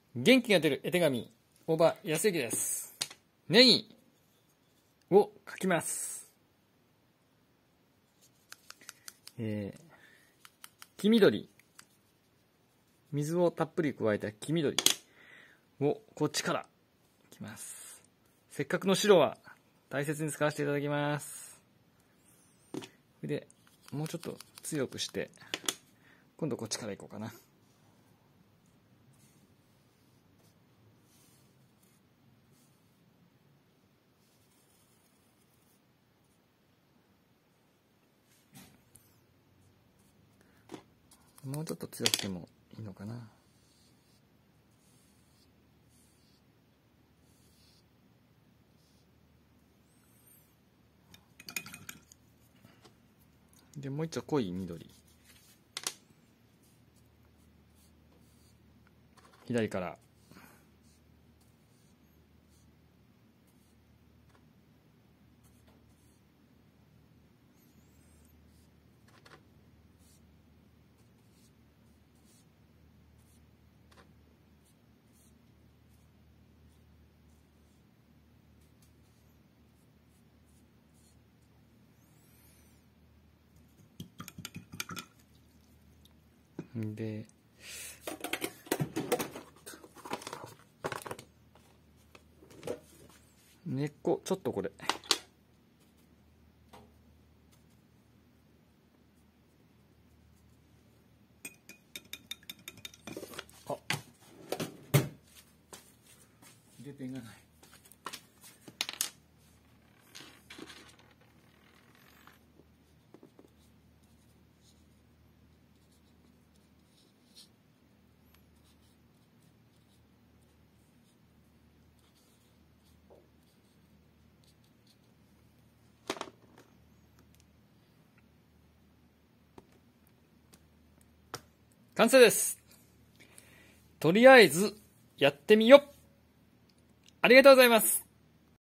元気が出る絵手紙、大場康之です。ネギを描きます。黄緑、水をたっぷり加えた黄緑をこっちからいきます。せっかくの白は大切に使わせていただきます。で、もうちょっと強くして、今度こっちからいこうかな。もうちょっと強くてもいいのかな。で、もう一丁濃い緑。左から。で、根っこ、ちょっとこれ。あ、筆ペンがない。完成です。とりあえずやってみよう。ありがとうございます。